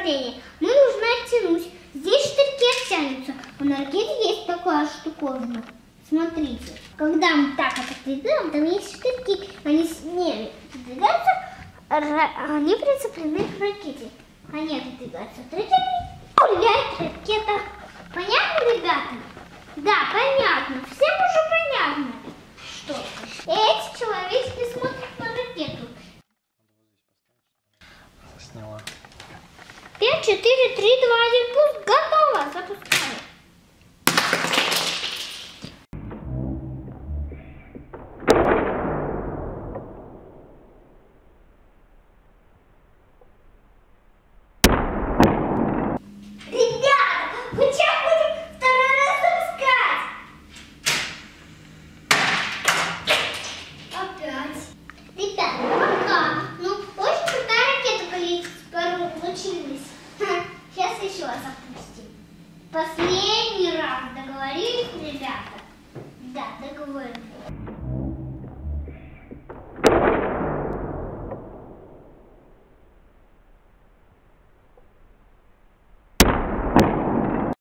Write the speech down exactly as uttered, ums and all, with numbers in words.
управления. Мы нужно оттянуть. Здесь штырьки оттянутся. У на ракете есть такая штуковина. Смотрите, когда мы так вот отодвигаем, там есть штырьки. Они с ними двигаются, они прицеплены к ракете. Они отодвигаются от ракеты, гуляет ракета. Понятно, ребята? Да, понятно. Всем уже понятно. Что эти человечки смотрят на ракету. Сняла. пять, четыре, три, два, один, пуск. Готово. Запускай.